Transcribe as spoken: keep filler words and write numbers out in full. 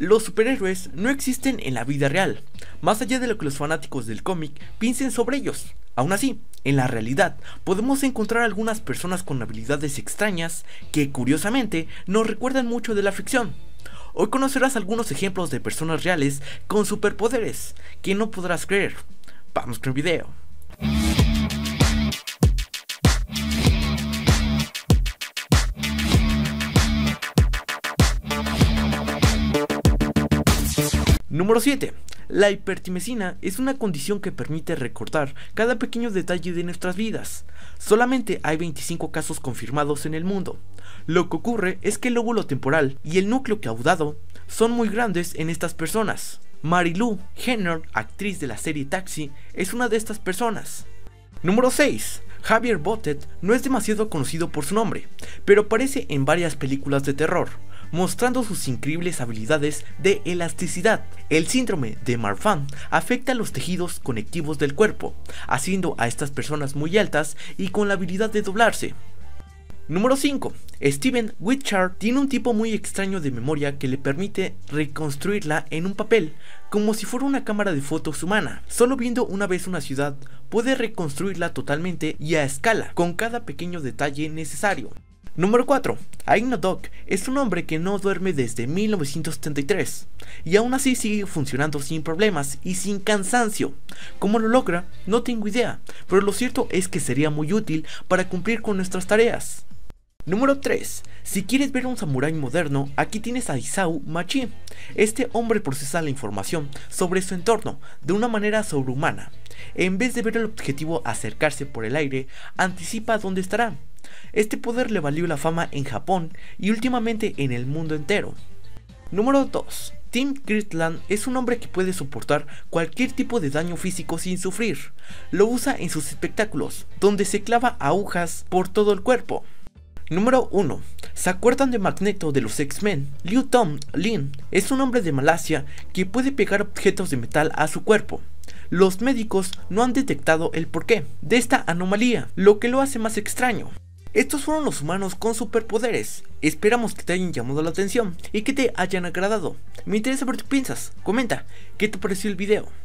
Los superhéroes no existen en la vida real, más allá de lo que los fanáticos del cómic piensen sobre ellos. Aún así, en la realidad, podemos encontrar algunas personas con habilidades extrañas que, curiosamente, nos recuerdan mucho de la ficción. Hoy conocerás algunos ejemplos de personas reales con superpoderes que no podrás creer. Vamos con el video. Número siete. La hipertimesina es una condición que permite recordar cada pequeño detalle de nuestras vidas. Solamente hay veinticinco casos confirmados en el mundo. Lo que ocurre es que el lóbulo temporal y el núcleo caudado son muy grandes en estas personas. Marilu Henner, actriz de la serie Taxi, es una de estas personas. Número seis. Javier Botet no es demasiado conocido por su nombre, pero aparece en varias películas de terror, mostrando sus increíbles habilidades de elasticidad. El síndrome de Marfan afecta a los tejidos conectivos del cuerpo, haciendo a estas personas muy altas y con la habilidad de doblarse. Número cinco. Steven Witchard tiene un tipo muy extraño de memoria que le permite reconstruirla en un papel, como si fuera una cámara de fotos humana. Solo viendo una vez una ciudad, puede reconstruirla totalmente y a escala, con cada pequeño detalle necesario. Número cuatro. Aino Doc es un hombre que no duerme desde mil novecientos setenta y tres y aún así sigue funcionando sin problemas y sin cansancio. ¿Cómo lo logra? No tengo idea, pero lo cierto es que sería muy útil para cumplir con nuestras tareas. Número tres. Si quieres ver a un samurái moderno, aquí tienes a Isao Machi. Este hombre procesa la información sobre su entorno de una manera sobrehumana. En vez de ver el objetivo acercarse por el aire, anticipa dónde estará. Este poder le valió la fama en Japón y últimamente en el mundo entero. Número dos. Tim Kirtland es un hombre que puede soportar cualquier tipo de daño físico sin sufrir. Lo usa en sus espectáculos, donde se clava agujas por todo el cuerpo. Número uno. ¿Se acuerdan de Magneto de los X-Men? Liu Tom Lin es un hombre de Malasia que puede pegar objetos de metal a su cuerpo. Los médicos no han detectado el porqué de esta anomalía, lo que lo hace más extraño. Estos fueron los humanos con superpoderes. Esperamos que te hayan llamado la atención y que te hayan agradado. Me interesa ver qué piensas. Comenta, ¿qué te pareció el video?